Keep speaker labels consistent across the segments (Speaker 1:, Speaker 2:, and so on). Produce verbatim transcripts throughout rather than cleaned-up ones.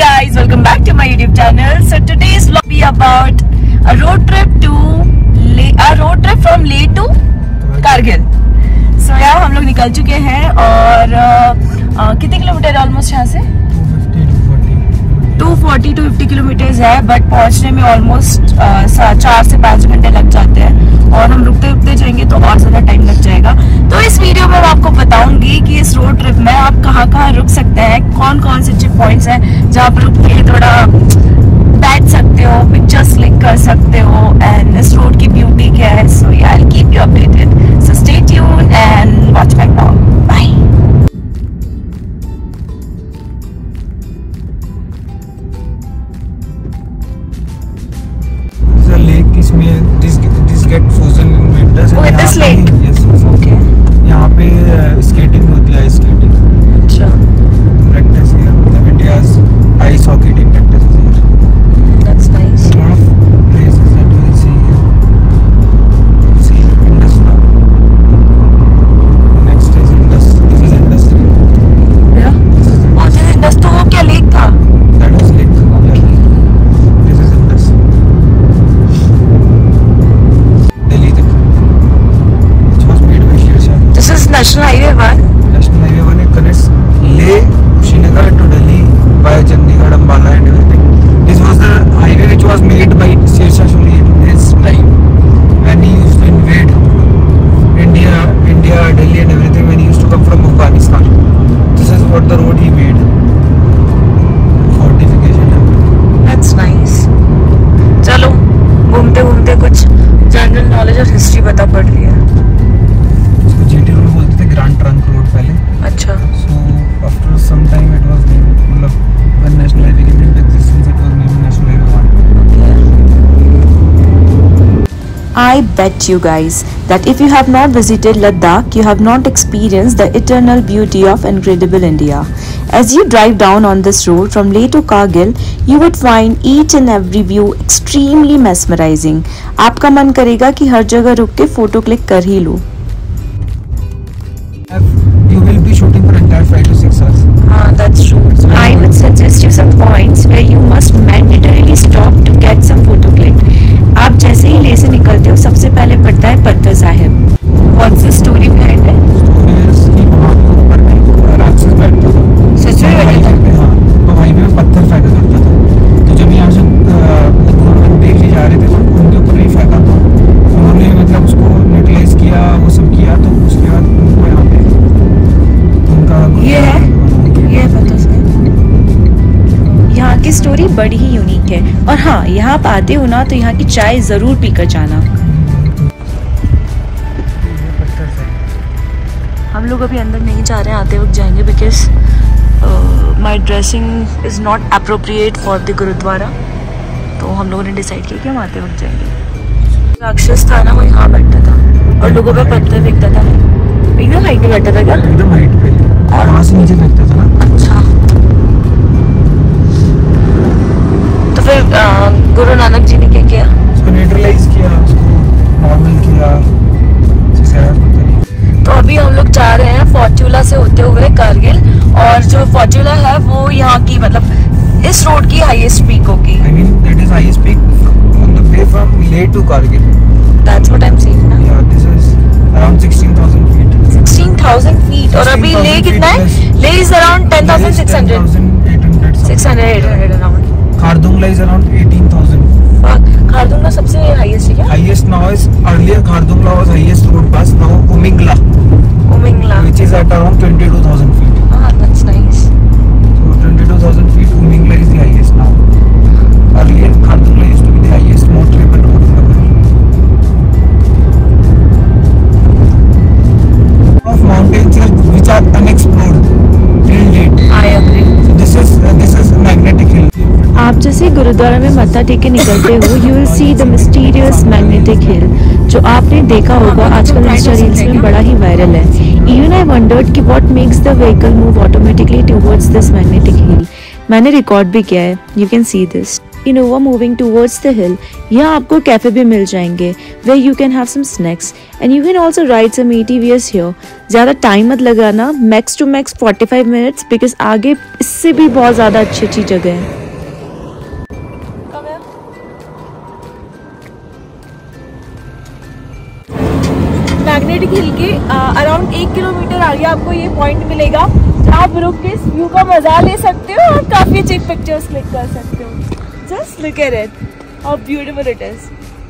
Speaker 1: guys, welcome back to my YouTube channel. So today's vlog be about a road trip to Le a road trip from Leh to Kargil. So यार हम लोग निकल चुके हैं और uh, uh, कितने kilometre almost यहाँ से two forty to fifty kilometre है, बट पहुँचने में ऑलमोस्ट uh, चार से पाँच घंटे लग जाते हैं और हम रुकते रुकते जाएंगे तो और ज्यादा टाइम लग जाएगा. तो इस वीडियो में मैं आपको बताऊंगी कि इस रोड ट्रिप में आप कहाँ कहाँ रुक सकते हैं, कौन कौन से चिप पॉइंट्स हैं जहाँ पर रुक के थोड़ा बैठ सकते हो, पिक्चर्स क्लिक कर सकते हो, एंड इस रोड की ब्यूटी क्या है. So yeah I keep you updated, so stay tuned and watch my vlog. Bye.
Speaker 2: This this get frozen in winters.
Speaker 1: Oh, this lake.
Speaker 2: Yes, yes.
Speaker 1: Okay.
Speaker 2: यहाँ पे skating होती है, स्केटिंग.
Speaker 1: अच्छा.
Speaker 2: Practice here. India's ice hockey team practices here.
Speaker 1: That's nice.
Speaker 2: A lot of places that you will see here. See Indus now. Next is Indus. This is Indus.
Speaker 1: Yeah. Oh, this is Indus. तो वो क्या lake था?
Speaker 2: That is lake.
Speaker 1: Okay.
Speaker 2: This is Indus.
Speaker 1: National Highway one.
Speaker 2: National Highway one, it connects Leh, Srinagar to Delhi via Chandigarh, Ambala and everything. This was the highway which was made by Sher Shah Suri in his time when he used to invade India, India, Delhi and everything when he used to come from Afghanistan. This is what the road he made. Fortification.
Speaker 1: That's nice. चलो घूमते घूमते कुछ general knowledge और history पता पड़ रही है.
Speaker 2: GT road बोलते थे, ग्रैंड ट्रंक रोड पहले.
Speaker 1: अच्छा.
Speaker 2: So after some time it was named, मतलब when national highway came into existence it was named National Highway one.
Speaker 3: I bet you guys that if you have not visited Ladakh, you have not experienced the eternal beauty of incredible India. As you drive down on this road from Leh to Kargil, you would find each and every view extremely mesmerizing. आपका मन करेगा कि हर जगह रुक के photo click कर ही लो.
Speaker 2: You will be shooting for entire five to six hours.
Speaker 1: Ah, that's true. So I would suggest you some points where you must mandatorily stop to get some photo click. आप जैसे ही ले से निकलते हो सबसे पहले पड़ता है पत्थर Sahib. What's the story behind it?
Speaker 2: Story is कि वहाँ पे ऊपर में राक्षस बैठता था.
Speaker 1: सच में बैठता था?
Speaker 2: हाँ, तो हाईवे में पत्थर फेंका करता था. तो जब यहाँ से गवर्नमेंट देख जा रहे थे तो उनके ऊपर ही फेंका था. उन्होंने मतलब उसको न्यूट्रलाइज किया, वो सब किया, तो उसके बाद उनको यहाँ पे
Speaker 1: ये है ये है पता है. यहाँ की स्टोरी बड़ी ही यूनिक है. और हाँ, यहाँ आप आते हो ना तो यहाँ की चाय जरूर पीकर जाना. हम लोग अभी अंदर नहीं जा रहे हैं, आते वक्त जाएंगे because my dressing is not appropriate for the gurdwara. तो हम लोगों ने डिसाइड किया कि हम आते वक्त जाएंगे. राक्षस था ना, वो यहाँ बैठता था और लोगों पे पत्थर फेंकता था. एकदम हाइट पे बैठा था क्या?
Speaker 2: एकदम हाइट पे और वहाँ से नीचे फेंकता था ना.
Speaker 1: अच्छा. तो फिर गुरु नानक जी ने क्या किया?
Speaker 2: उसको न्यूट्रलाइज किया, उसको नॉर्मल किया.
Speaker 1: तो अभी हम लोग जा रहे हैं फॉर्चूला से होते हुए कारगिल, और जो फॉर्चूला है वो यहाँ की मतलब इस रोड की हाईएस्ट पीक होगी.
Speaker 2: I mean that is highest peak on the way from Leh to Kargil.
Speaker 1: That's what I'm saying ना.
Speaker 2: Yeah, this is around sixteen thousand feet.
Speaker 1: sixteen thousand feet. और अभी लेह कितना है? Leh is around ten thousand six hundred. six hundred eight hundred around.
Speaker 2: Khardungla is around eighteen thousand.
Speaker 1: Khardungla सबसे highest है क्या?
Speaker 2: Highest now is earlier Khardungla was highest road pass. Now Umingla.
Speaker 1: Umingla.
Speaker 2: Which is at around twenty-two thousand feet.
Speaker 1: Ah, that's nice.
Speaker 2: So twenty-two thousand feet. Umingla is the highest now. Earlier Khardungla used to be the highest most traveled road in the world. Of mountains which are unexplored till date.
Speaker 1: I agree.
Speaker 2: So this is uh, this is magnetic hill.
Speaker 3: आप जैसे गुरुद्वारा में मत्था take के निकलते हो, you will see the mysterious magnetic hill, जो आपने देखा होगा आजकल इंस्टा रील्स में बड़ा ही वायरल है. इवन आई वंडर्ड कि what makes the vehicle move automatically towards this magnetic hill. मैंने रिकॉर्ड भी किया है, you can see this. Innova moving towards the hill. यहाँ आपको कैफे भी मिल जाएंगे where you can have some snacks and you can also ride some A T Vs here. ज़्यादा time मत लगाना, max to max forty-five minutes because आगे इससे भी बहुत ज़्यादा अच्छी अच्छी जगह है.
Speaker 1: मैग्नेटिक हिल के अराउंड एक किलोमीटर आगे आपको ये पॉइंट मिलेगा जहाँ आप रुक के इस व्यू का मजा ले सकते हो और काफी अच्छी पिक्चर्स क्लिक कर सकते हो. Just look at it, how beautiful it is.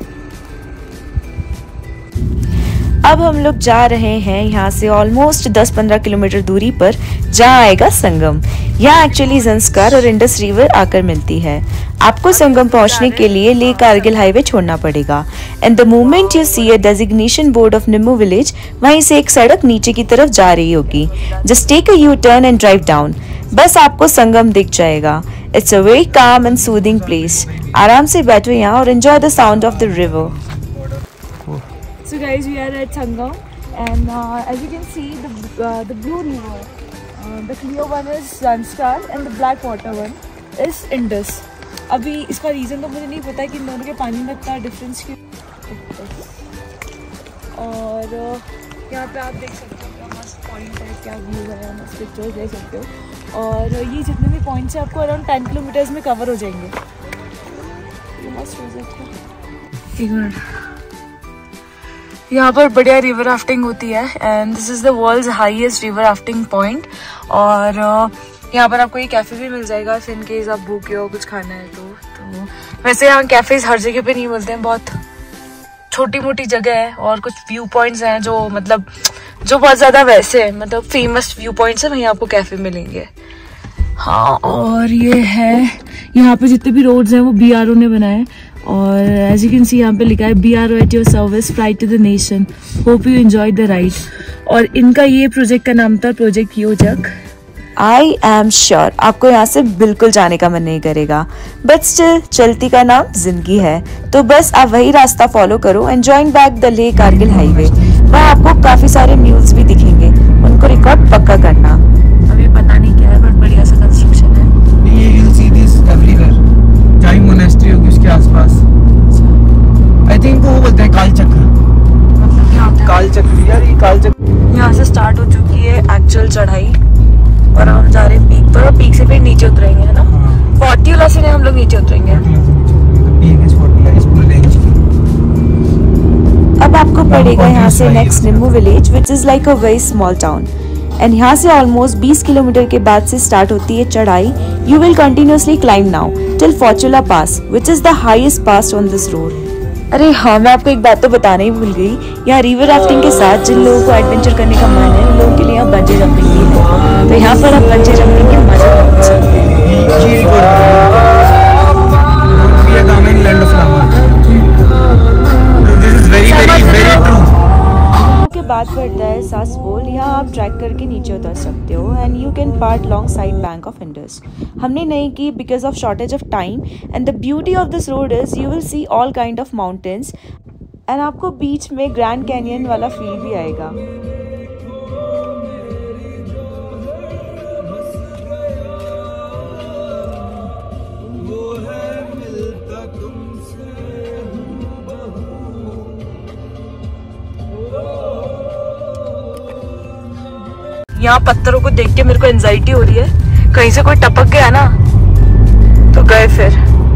Speaker 3: अब हम लोग जा रहे हैं यहाँ से ऑलमोस्ट दस पंद्रह किलोमीटर दूरी पर जहाँ आएगा संगम. यहाँ एक्चुअली ज़ंस्कार और इंडस रिवर आकर मिलती है. आपको संगम पहुँचने के लिए लेह कारगिल हाईवे छोड़ना पड़ेगा. And the moment you see a designation board of Nimmu village, वहीं से एक सड़क नीचे की तरफ जा रही होगी. Just take a U turn and drive down. बस आपको संगम दिख जाएगा. It's a very calm and soothing place. आराम से बैठो यहाँ और enjoy the sound of the river.
Speaker 1: So guys, we are at Sangam and uh, as you can see the uh, the blue river, uh, the clear one is Zanskar and the black water one is Indus. अभी इसका reason तो मुझे नहीं पता कि इन दोनों के पानी में इतना डिफरेंस क्यों. और uh, यहाँ पे आप देख सकते हो क्या मस्त पॉइंट है, क्या व्यू है, मस्त पिक्चर्स ले सकते हो. और ये जितने भी पॉइंट्स हैं आपको अराउंड टेन किलोमीटर्स में कवर हो जाएंगे. ये मस्त हो जाता है. एक मिनट, यहाँ पर बढ़िया रिवर राफ्टिंग होती है and this is the world's highest river rafting point. और यहाँ पर आपको ये कैफ़े भी मिल जाएगा इन केस आप भूखे हो कुछ खाना है तो. तो वैसे यहाँ कैफ़ेज हर जगह पे नहीं मिलते हैं, बहुत छोटी मोटी जगह है और कुछ व्यू पॉइंट्स हैं जो मतलब जो बहुत ज़्यादा वैसे है, मतलब फेमस व्यू पॉइंट्स है, वहीं आपको कैफ़े मिलेंगे. हाँ, और ये है यहाँ पे जितने भी रोड्स हैं वो बी आर ओ ने बनाए. और एज यू कैन सी यहाँ पे लिखा है B R O at your service, flight to the nation, hope you enjoy the ride. और इनका ये प्रोजेक्ट का नाम था प्रोजेक्ट योजक.
Speaker 3: आई एम श्योर आपको यहाँ से बिल्कुल जाने का मन नहीं करेगा, बट स्टिल चलती का नाम जिंदगी है, तो बस आप वही रास्ता फॉलो करो and join back the Leh Kargil highway. वहाँ आपको काफी सारे म्यूल्स भी दिखेंगे, उनको रिकॉर्ड पक्का करना. अभी पता नहीं क्या है बट बढ़िया सा कंस्ट्रक्शन है.
Speaker 2: ये you'll see this everywhere. जहाँ मोनेस्ट्री होगी उसके आसपास. आई थिंक वो बोलते हैं काल चक्र.
Speaker 1: मतलब क्या होता है
Speaker 2: काल चक्र यार, ये काल चक्र.
Speaker 1: यहाँ से स्टार्ट हो चुकी है एक्चुअल चढ़ाई और हम जा रहे हैं पीक पर और पीक से फिर नीचे उतरेंगे, है ना. फोर्टी वाला से हम लोग नीचे उतरेंगे.
Speaker 3: अब आपको पड़ेगा यहाँ से next Nimmu village which is like a very small town. And यहाँ से ऑलमोस्ट बीस किलोमीटर के बाद से स्टार्ट होती है चढ़ाई. You will continuously climb now till Fotula pass which is the highest pass on this road. अरे हाँ, मैं आपको एक बात तो बताना ही भूल गई. यहाँ रिवर राफ्टिंग के साथ जिन लोगों को एडवेंचर करने का मन है उन लोगों के लिए यहाँ बंजी जंपिंग भी है. तो यहाँ पर आप बंजी जंपिंग के मजा ले सकते हैं. के बाद पड़ता है सासफोल. यहाँ आप ट्रैक करके नीचे उतर सकते हो and you can park alongside bank of Indus. हमने नहीं की because of shortage of time and the beauty of this road is you will see all kind of mountains and आपको बीच में ग्रैंड कैनियन वाला फील भी आएगा.
Speaker 1: यहाँ पत्थरों को देख के मेरे को एंजाइटी हो रही है, कहीं से कोई टपक गया ना तो गए फिर.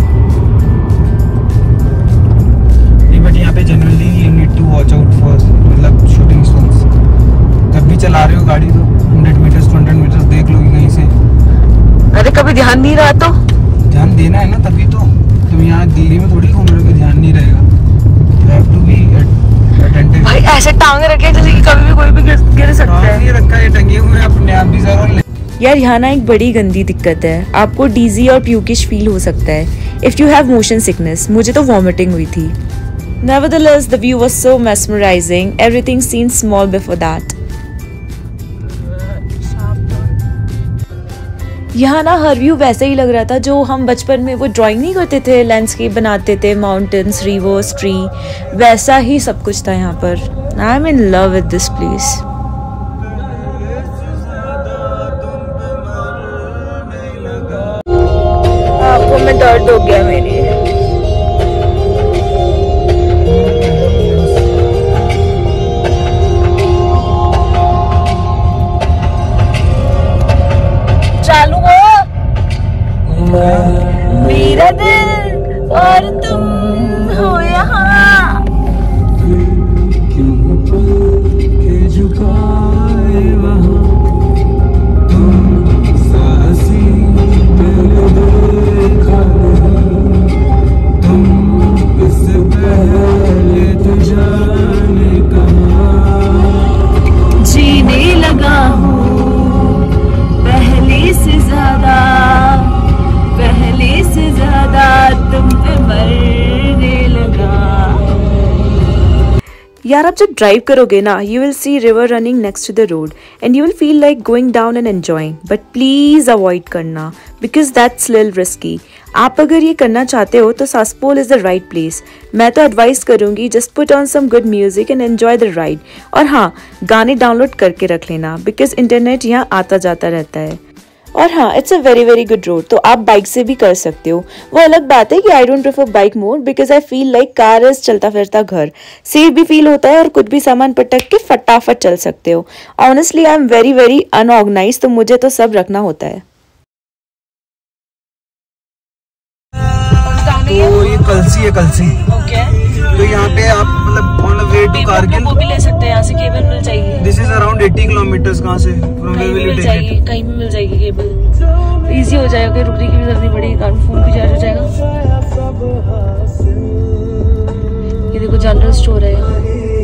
Speaker 2: बट यहाँ पे generally you need to watch out for मतलब शूटिंग स्टोन्स. जब भी चला रहे हो गाड़ी तो hundred metres to hundred metres देख लो कहीं से.
Speaker 1: अरे कभी ध्यान नहीं रहा तो
Speaker 2: ध्यान देना है ना, तभी तो. तुम यहाँ दिल्ली में थोड़ी घूम रहे हो, ध्यान नहीं रहेगा. You have to be attentive.
Speaker 1: भाई ऐसे टांग रखे जैसे कि कभी भी कोई भी गिर, गिर सकता है.
Speaker 2: ये रखा है टंगे हुए अपने आप भी जरूर.
Speaker 3: यार यहाँ ना एक बड़ी गंदी दिक्कत है, आपको डीजी और प्यूकिश फील हो सकता है if you have motion sickness. मुझे तो वॉमिटिंग हुई थी. Nevertheless, the view was so mesmerizing. Everything seemed small before that. यहाँ ना हर व्यू वैसे ही लग रहा था जो हम बचपन में वो ड्राइंग नहीं करते थे, लैंडस्केप बनाते थे, माउंटेन्स, रिवर्स, ट्री, वैसा ही सब कुछ था यहाँ पर. I am in love with this place.
Speaker 1: आपको मैं दर्द हो गया मेरी। चालू हो मेरा दिल और तुम हो यहाँ। जीने लगा हूँ पहले से ज्यादा, पहले से ज्यादा तुम पे मरने लगा।
Speaker 3: यार आप जब ड्राइव करोगे ना, you will see river running next to the road and you will feel like going down and enjoying, but please avoid करना बिकॉज दैट्स लिटिल रिस्की। आप अगर ये करना चाहते हो तो Saspol is the right place. मैं तो एडवाइस करूंगी just put on some good music and enjoy the ride. और हाँ, गाने डाउनलोड करके रख लेना बिकॉज इंटरनेट यहाँ आता जाता रहता है। और हाँ, it's a very very good road, तो आप बाइक से भी कर सकते हो। वो अलग बात है कि I don't prefer bike more because I feel like car is चलता फिरता घर, सेफ भी फील होता है और कुछ भी सामान पटक के फटाफट चल सकते हो। Honestly I am very very unorganise, तो मुझे तो सब रखना होता है।
Speaker 2: तो ये कलसी है, कलसी।
Speaker 1: ओके,
Speaker 2: तो यहाँ पे आप मतलब on the way to Kargil
Speaker 1: वो भी ले सकते हैं, यहाँ से केबल मिल जाएगी।
Speaker 2: दिस इज अराउंड अस्सी किलोमीटर्स। कहाँ से? फ्रॉम
Speaker 1: कहीं
Speaker 2: वेयर
Speaker 1: भी
Speaker 2: विल यू
Speaker 1: मिल
Speaker 2: टेक
Speaker 1: जाएगी,
Speaker 2: इट?
Speaker 1: कहीं भी मिल जाएगी केबल। इजी हो जाएगा, रुकने की भी जरूरत नहीं पड़ेगी, कारण फोन भी चार्ज हो जाएगा। ये देखो जनरल स्टोर है यहाँ।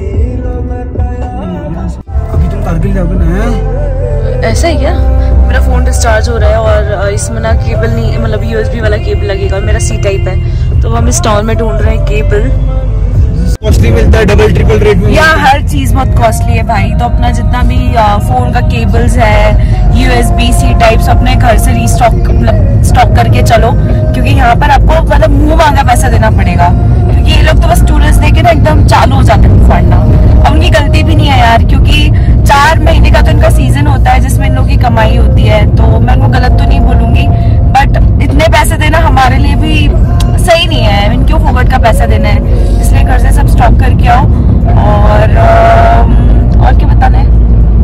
Speaker 2: अभी तुम कारगिल जाओगे ना?
Speaker 1: ऐसा ही क्या? मेरा फोन डिस्चार्ज हो रहा है और इसमें ना केबल नहीं, मतलब यूएसबी वाला केबल लगेगा और मेरा सी टाइप है, तो हम इस टाउन में ढूंढ रहे हैं केबल।
Speaker 2: कॉस्टली मिलता है, डबल ट्रिपल रेट में।
Speaker 1: यहाँ हर चीज बहुत कॉस्टली है भाई, तो अपना जितना भी फोन का केबल्स है, यूएसबी सी टाइप्स अपने घर से रीस्टॉक मतलब स्टॉक करके चलो, क्योंकि यहाँ पर आपको मतलब मुंह मांगा पैसा देना पड़ेगा, क्योंकि ये लोग तो बस टूरिस्ट देके ना एकदम चालू हो जाते हैं फाड़ना। अब उनकी गलती भी नहीं है यार, क्योंकि चार महीने का तो इनका सीजन होता है जिसमें इन लोगों की कमाई होती है, तो मैं उनको गलत तो नहीं बोलूंगी, बट इतने पैसे देना हमारे लिए भी सही नहीं है। इनको फोकट का पैसा देना है, इसलिए घर से सब स्टॉक करके आओ। और और क्या बताना है,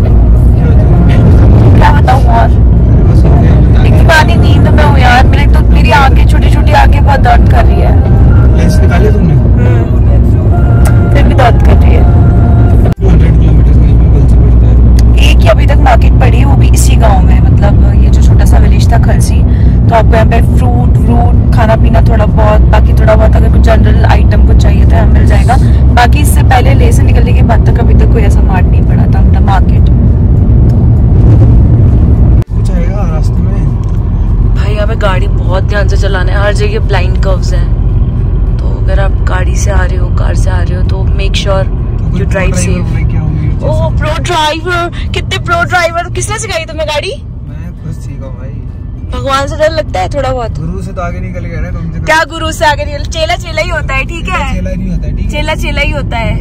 Speaker 1: क्या बताऊँ और एक बात ही नींद में हूँ यार, मेरे तो मेरी आंखें छोटी छोटी आंखें बहुत दर्द कर रही है।
Speaker 2: लेंस निकाले तुमने?
Speaker 1: फिर भी दर्द कर रही है।
Speaker 2: दो सौ किलोमीटर कहीं पे कलसी पड़ता है।
Speaker 1: एक ही अभी तक मार्केट पड़ी है, वो भी इसी गांव में, मतलब ये जो छोटा सा विलेज था खलसी, तो आपको यहाँ पे फ्रूट व्रूट खाना पीना थोड़ा बहुत, बाकी थोड़ा बहुत अगर कुछ जनरल आइटम कुछ चाहिए तो यहाँ मिल जाएगा। बाकी इससे पहले ले से निकलने के बाद तक अभी तक कोई ऐसा मार्ट नहीं पड़ा था, मतलब मार्केट।
Speaker 2: कुछ आएगा रास्ते में
Speaker 1: भाई यहाँ पे गाड़ी बहुत ध्यान से चलाना है, हर जगह ब्लाइंड कर्व्स हैं, तो अगर आप गाड़ी से आ रहे हो, कार से आ रहे हो, तो make sure you drive safe. Oh pro driver, कितने प्रो ड्राइवर, किसने सिखाई तुम्हें गाड़ी?
Speaker 2: मैं खुद सीखा भाई।
Speaker 1: भगवान से डर लगता है थोड़ा बहुत?
Speaker 2: गुरु से तो आगे निकल गया ना तुमसे।
Speaker 1: क्या गुरु से आगे निकल, चेला चेला ही होता है, ठीक है?
Speaker 2: चेला नहीं होता है, ठीक है?
Speaker 1: चेला चेला ही होता है।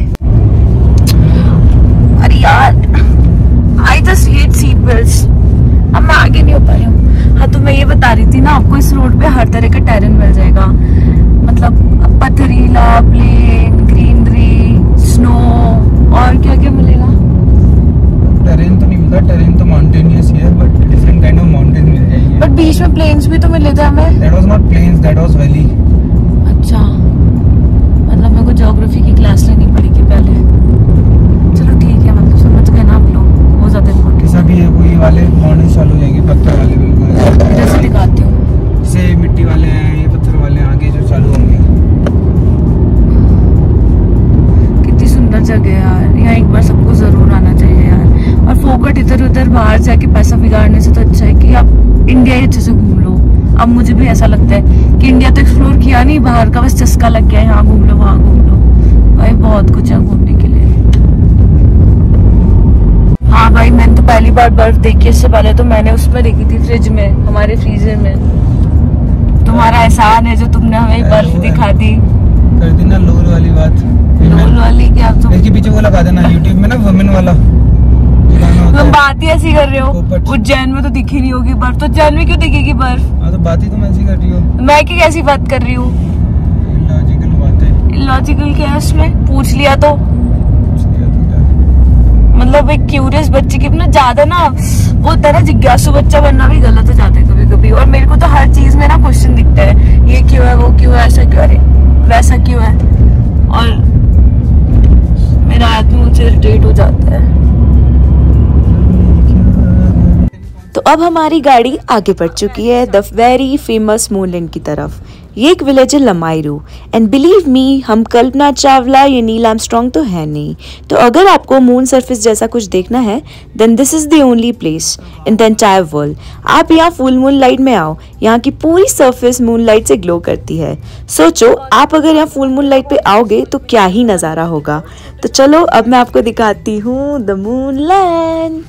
Speaker 1: अरे यार I just hate seat belts. अब मैं आगे नहीं हो पा रही हूँ। हाँ, तो मैं ये बता रही थी ना, आपको इस रोड पे हर तरह का टेरेन मिल जाएगा, मतलब पथरीला, प्लेन, ग्रीनरी, स्नो, और क्या क्या मिलेगा?
Speaker 2: टेरेन तो नहीं मिलता, टेरेन तो माउंटेनियस ही है, but different kind of mountain मिल जाएंगे।
Speaker 1: बट बीच में प्लेन्स भी तो मिले थे हमें।
Speaker 2: That was not plains, that was valley.
Speaker 1: अच्छा, मतलब मेरे को ज्योग्राफी की क्लास लेनी पड़ेगी पहले। चलो ठीक है, मतलब समझ गए ना आप लोग, हो जाते हैं।
Speaker 2: कैसा भी है, कोई वाले माउंटेन चालू हो जाएंगे, पत्थर वाले बिल्कुल
Speaker 1: जैसे दिखाती हूँ,
Speaker 2: जैसे मिट्टी वाले हैं, ये पत्थर वाले आगे जो चालू होंगे।
Speaker 1: कितनी सुंदर जगह है यार, यहाँ एक बार सबको जरूर आना चाहिए यार। और फोकट इधर उधर बाहर जाके पैसा बिगाड़ने से तो अच्छा है कि आप इंडिया ही अच्छे से घूम लो। अब मुझे भी ऐसा लगता है कि इंडिया तो एक्सप्लोर किया नहीं, बाहर का बस चस्का लग गया, यहाँ घूम लो वहाँ घूम लो, भाई बहुत कुछ है घूमने के लिए। हाँ भाई, मैंने तो पहली बार बर्फ देखी, इससे पहले तो मैंने उसमें देखी थी फ्रिज में, हमारे फ्रीजर में। तुम्हारा एहसान है जो तुमने हमें बर्फ दिखा दी।
Speaker 2: कर दी ना लोल वाली बात।
Speaker 1: लोल वाली क्या?
Speaker 2: इसके पीछे वो लगा देना यूट्यूब में ना, वुमेन वाला।
Speaker 1: बाद बात ही ऐसी कर रहे हो।
Speaker 2: पोपट।
Speaker 1: उज्जैन में तो दिखी नहीं होगी बर्फ, तो उज्जैन में क्यों दिखेगी बर्फ?
Speaker 2: हाँ तो बात ही तुम ऐसी कर रही हो।
Speaker 1: मैं की कैसी बात कर रही हूँ?
Speaker 2: लॉजिकल बात है।
Speaker 1: लॉजिकल क्या है उसमें? पूछ लिया तो मतलब एक क्यूरियस बच्चे की ना ज्यादा ना वो होता है ना, जिज्ञासु बच्चा बनना भी गलत हो जाता है कभी कभी। और मेरे को तो हर चीज में ना क्वेश्चन दिखता है, ये क्यों है, वो क्यों है, ऐसा क्यों है, वैसा क्यों है, और मेरा आदमी मुझे इरिटेट हो जाता है।
Speaker 3: तो अब हमारी गाड़ी आगे बढ़ चुकी है द वेरी फेमस मूनलैंड की तरफ। ये एक विलेज है लमायरू एंड बिलीव मी, हम कल्पना चावला या नील आर्मस्ट्रांग तो है नहीं। तो अगर आपको मून सरफेस जैसा कुछ देखना है then this is the only place in the entire world. आप यहाँ फुल मून लाइट में आओ, यहाँ की पूरी सरफेस मून लाइट से ग्लो करती है। सोचो आप अगर यहाँ फुल मून लाइट पे आओगे तो क्या ही नज़ारा होगा। तो चलो अब मैं आपको दिखाती हूँ द मूनलैंड।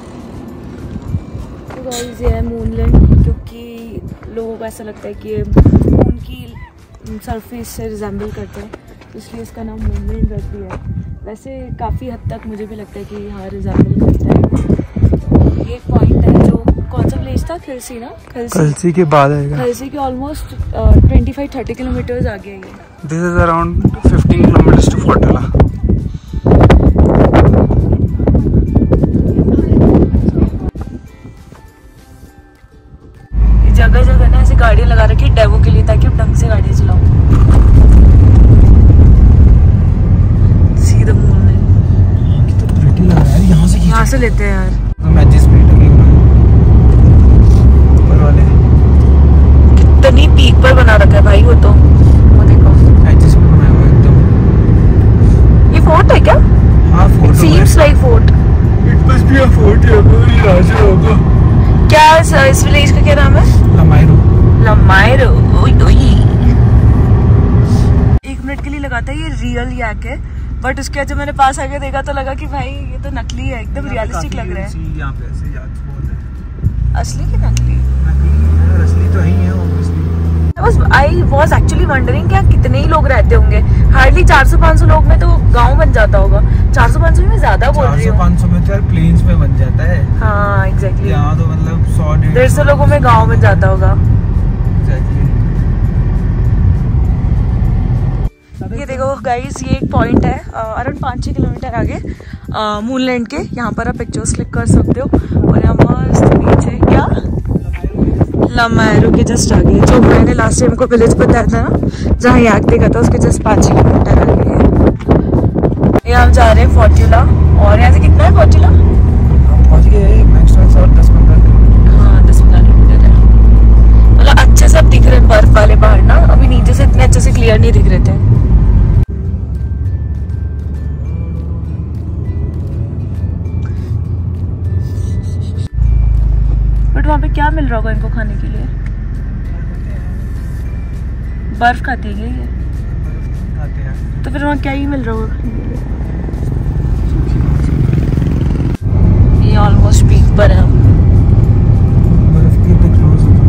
Speaker 3: गाइस ये है मूनलैंड, क्योंकि लोगों को ऐसा लगता है कि ये मून की सरफेस से रिजेंबल करते हैं, इसलिए इसका नाम मूनलैंड रख दिया है। वैसे काफ़ी हद तक मुझे भी लगता है कि यहाँ रिजेंबल करता है। ये पॉइंट है जो कौन सा प्लेस था, खलसी ना? खलसी,
Speaker 2: खलसी के बाद आएगा।
Speaker 3: खलसी के almost twenty five thirty kilometres आगे है ये।
Speaker 2: This is around fifteen kilometres to Fotula.
Speaker 3: जगह जगह ना ऐसे गाड़ियाँ लगा रखी है डेमो के लिए, ताकि आप ढंग से गाड़ियाँ चलाओ। सीधा मूनलैंड
Speaker 2: कितना प्रिटी लग रहा है यहाँ से।
Speaker 3: यहाँ से लेते हैं यार।
Speaker 2: मैं जिस ऊपर वाले
Speaker 3: कितनी पीक पर बना रखा है भाई वो तो, वो देखो
Speaker 2: एडजस्ट में बनाया हुआ एकदम।
Speaker 3: ये फोर्ट है क्या?
Speaker 2: हाँ fort.
Speaker 3: Seems like fort.
Speaker 2: It must be a fort या राजा होगा।
Speaker 3: क्या इस- इस विलेज का क्या नाम है?
Speaker 2: लमायरू।
Speaker 3: लमायरू। एक मिनट के लिए लगा था ये रियल यैक है, बट उसके बाद जब मैंने पास आके देखा तो लगा कि भाई ये तो नकली है, एकदम रियलिस्टिक लग रहा है।
Speaker 2: यहाँ पे ऐसे याद बोल रहे हैं।
Speaker 3: असली की नकली?
Speaker 2: नकली है, असली तो है ही है obviously.
Speaker 3: I was actually wondering क्या कितने ही लोग रहते होंगे। हार्डली चार सौ पाँच सौ लोग में तो गांव बन जाता होगा। चार सौ पाँच सौ में ज्यादा बोल रही हूँ।
Speaker 2: पाँच सौ में तो यार प्लेन्स में बन जाता है।
Speaker 3: हाँ एग्जैक्टली।
Speaker 2: यहाँ तो मतलब सौ
Speaker 3: डेढ़ सौ लोगों में गांव बन जाता होगा।
Speaker 2: एग्जैक्टली।
Speaker 3: ये देखो गाइस, ये एक पॉइंट है अराउंड पाँच छः किलोमीटर आगे मूनलैंड के। यहाँ पर आप पिक्चर्स क्लिक कर सकते हो। और यहाँ मस्त बीच है। क्या? लमायरू के जस्ट आगे, जो मैंने लास्ट टाइम को विलेज बताया था ना, जहाँ याक देखा था, उसके जस्ट पाँच छः किलोमीटर आगे है। ये हम जा रहे हैं फोर्टुला। और यहाँ से कितना है फोर्टुला?
Speaker 2: पहुँच गए मैक्स और दस पंद्रह किलोमीटर।
Speaker 3: हाँ दस पंद्रह किलोमीटर है। मतलब अच्छे से अब दिख रहे हैं बर्फ वाले पहाड़ ना, अभी नीचे से इतने अच्छे से क्लियर नहीं दिख रहे थे। बट वहाँ पे क्या मिल रहा होगा इनको खाने के लिए? बर्फ खाती है ये?
Speaker 2: खाते हैं
Speaker 3: तो फिर वहाँ क्या ही मिल रहा होगा? ये ऑलमोस्ट पीक पर है हम।
Speaker 2: बर्फ के इतने क्लोज हो।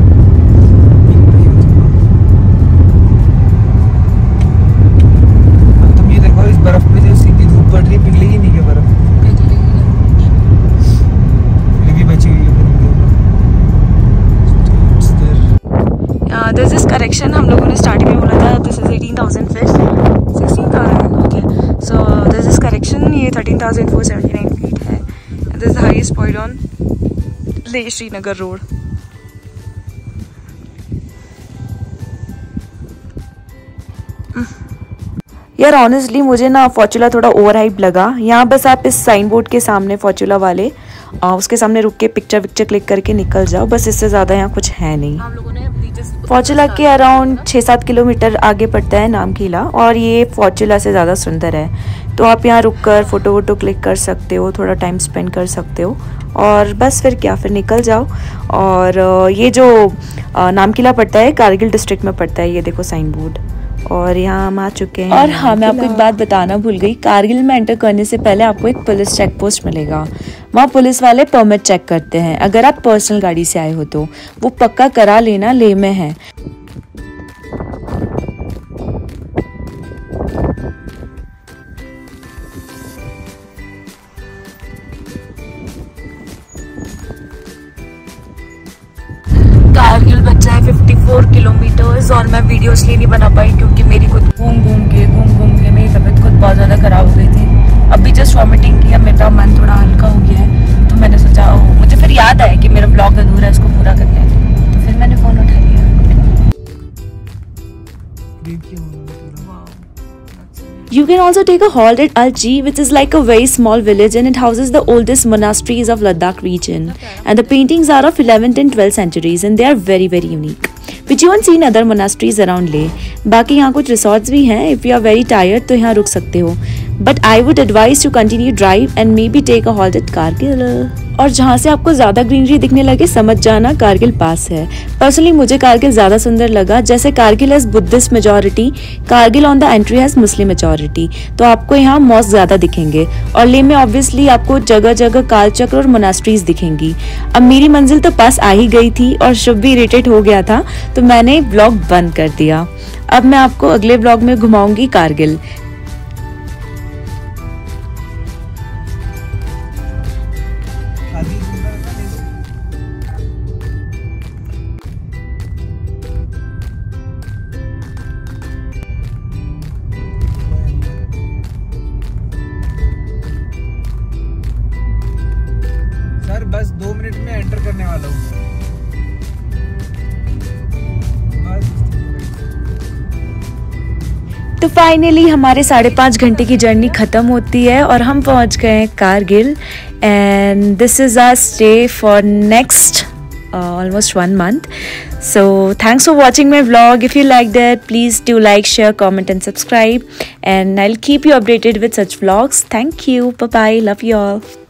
Speaker 2: तुम ये देखो, इस बर्फ पे जो सीधी धूप पड़ रही है, पिघलेगी नहीं क्या बर्फ? पिघलेगी, बची हुई है।
Speaker 3: दिस इज करेक्शन, हम लोगों ने स्टार्टिंग में बोला था this is eighteen thousand feet, sixteen thousand. Okay, so this is correction, ये thirteen thousand four seventy nine feet है। This is highest point on Leh Srinagar road. यार ऑनेस्टली मुझे ना फॉर्चूला थोड़ा ओवर हाइप लगा। यहाँ बस आप इस साइन बोर्ड के सामने फॉर्चूला वाले आ, उसके सामने रुक के पिक्चर पिक्चर क्लिक करके निकल जाओ, बस इससे ज़्यादा यहाँ कुछ है नहीं।
Speaker 1: हम लोगों ने
Speaker 3: फॉर्चूला के अराउंड छः सात किलोमीटर आगे पड़ता है नाम किला, और ये फॉर्चूला से ज़्यादा सुंदर है। तो आप यहाँ रुक कर फ़ोटो वोटो क्लिक कर सकते हो, थोड़ा टाइम स्पेंड कर सकते हो, और बस फिर क्या, फिर निकल जाओ। और ये जो नाम किला पड़ता है कारगिल डिस्ट्रिक्ट में पड़ता है, ये देखो साइन बोर्ड। और यहाँ हम आ चुके हैं। और हाँ, मैं आपको एक बात बताना भूल गई, कारगिल में एंटर करने से पहले आपको एक पुलिस चेक पोस्ट मिलेगा। वहाँ पुलिस वाले परमिट चेक करते हैं। अगर आप पर्सनल गाड़ी से आए हो तो वो पक्का करा लेना, लेह में है।
Speaker 1: चौबीस किलोमीटर्स और मैं वीडियो इसलिए नहीं बना पाई क्योंकि मेरी खुद घूम घूम के घूम घूम के मेरी तबीयत खुद बहुत ज़्यादा ख़राब हो गई थी। अभी जस्ट वॉमिटिंग किया, मेरा मन थोड़ा हल्का हो गया है, तो मैंने सोचा मुझे फिर याद आया कि मेरा ब्लॉग अधूरा है, इसको पूरा करना है, तो फिर मैंने फ़ोन उठा लिया।
Speaker 3: You can also take a halt at Alchi, which is like a very small village and it houses the oldest monasteries of Ladakh region. And the paintings are of eleventh and twelfth centuries and they are very very unique, which you won't see in other monasteries around Leh. बाकी यहाँ कुछ resorts भी हैं, if you are very tired तो यहाँ रुक सकते हो. But I would advise to continue drive and maybe take a halt at Kargil. और जहाँ से आपको ज़्यादा ग्रीनरी दिखने लगे समझ जाना कारगिल पास है। पर्सनली मुझे कारगिल ज़्यादा सुंदर लगा। जैसे Kargil has Buddhist majority, Kargil on the entry has Muslim majority, तो आपको यहाँ मॉस्क ज़्यादा दिखेंगे। और लेह में ऑब्वियसली आपको जगह जगह कालचक्र और मोनास्ट्रीज दिखेंगी। अब मेरी मंजिल तो पास आ ही गई थी और शुभ भी इरिटेट हो गया था, तो मैंने ब्लॉग बंद कर दिया। अब मैं आपको अगले ब्लॉग में घुमाऊंगी कारगिल।
Speaker 2: सर बस दो मिनट में एंटर करने वाला हूँ।
Speaker 3: तो फाइनली हमारे साढ़े पाँच घंटे की जर्नी ख़त्म होती है और हम पहुंच गए हैं Kargil and this is our stay for next almost one month. So thanks for watching my vlog. If you liked it, please do like, share, comment and subscribe, and I'll keep you updated with such vlogs. Thank you. Bye bye. Love you all.